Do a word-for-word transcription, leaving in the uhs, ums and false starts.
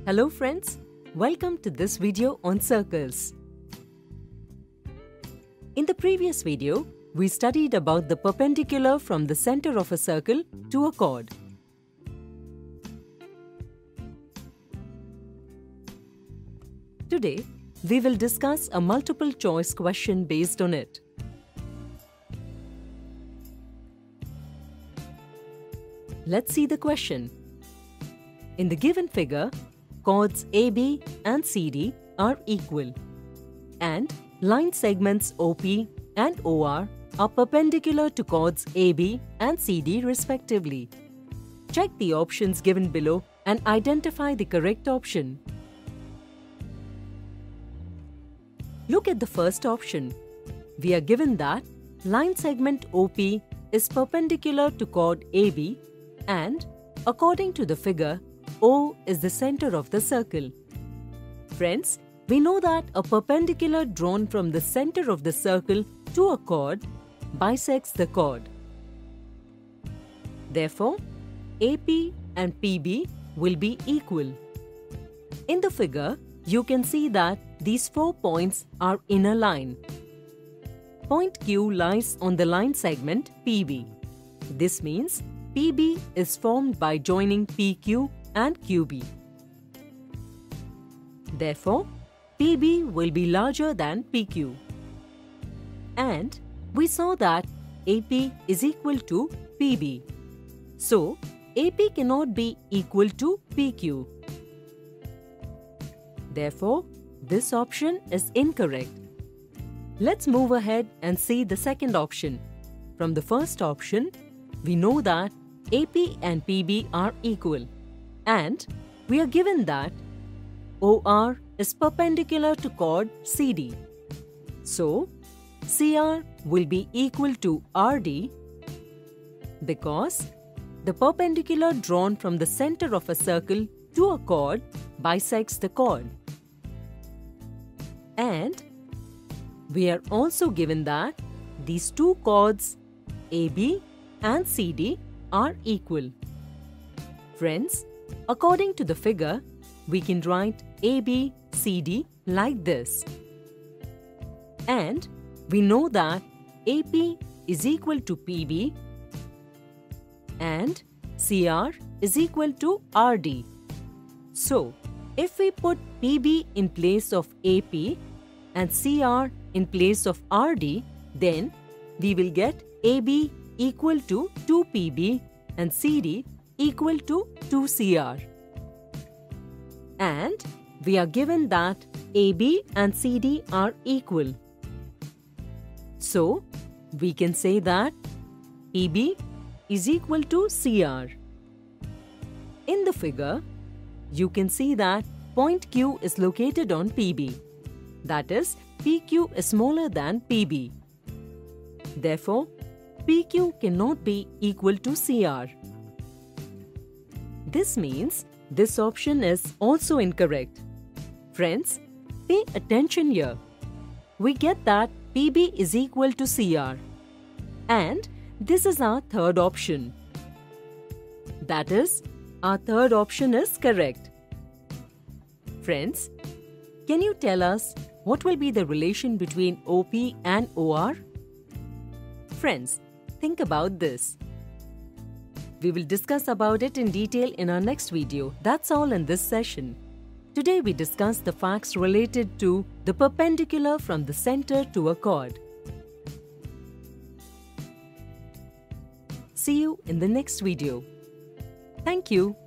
Hello friends, welcome to this video on circles. In the previous video, we studied about the perpendicular from the center of a circle to a chord. Today, we will discuss a multiple choice question based on it. Let's see the question. In the given figure, chords A B and C D are equal, and line segments O P and O R are perpendicular to chords A B and C D respectively. Check the options given below and identify the correct option. Look at the first option. We are given that line segment O P is perpendicular to chord A B and, according to the figure, O is the center of the circle. Friends, we know that a perpendicular drawn from the center of the circle to a chord bisects the chord. Therefore, A P and P B will be equal. In the figure, you can see that these four points are in a line. Point Q lies on the line segment P B. This means P B is formed by joining P Q and Q B. Therefore, P B will be larger than P Q. And we saw that A P is equal to P B. So, A P cannot be equal to P Q. Therefore, this option is incorrect. Let's move ahead and see the second option. From the first option, we know that A P and P B are equal, and we are given that O R is perpendicular to chord C D. So, C R will be equal to R D because the perpendicular drawn from the center of a circle to a chord bisects the chord. And we are also given that these two chords A B and C D are equal. Friends, according to the figure, we can write A B C D like this. And we know that A P is equal to P B and C R is equal to R D. So, if we put P B in place of A P and C R in place of R D, then we will get A B equal to two P B and C D equal to two C R. And we are given that A B and C D are equal. So, we can say that P B is equal to C R. In the figure, you can see that point Q is located on P B. That is, P Q is smaller than P B. Therefore, P Q cannot be equal to C R. This means this option is also incorrect. Friends, pay attention here. We get that P B is equal to C R. And this is our third option. That is, our third option is correct. Friends, can you tell us what will be the relation between O P and O R? Friends, think about this. We will discuss about it in detail in our next video. That's all in this session. Today we discussed the facts related to the perpendicular from the center to a chord. See you in the next video. Thank you.